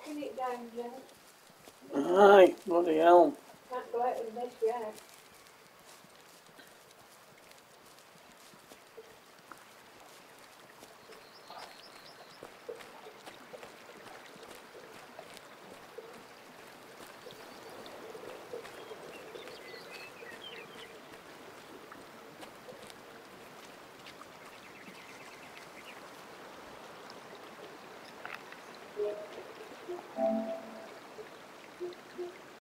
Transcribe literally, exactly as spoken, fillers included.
knocking it down, Jack. Aye, bloody hell. Can't go out of this yet.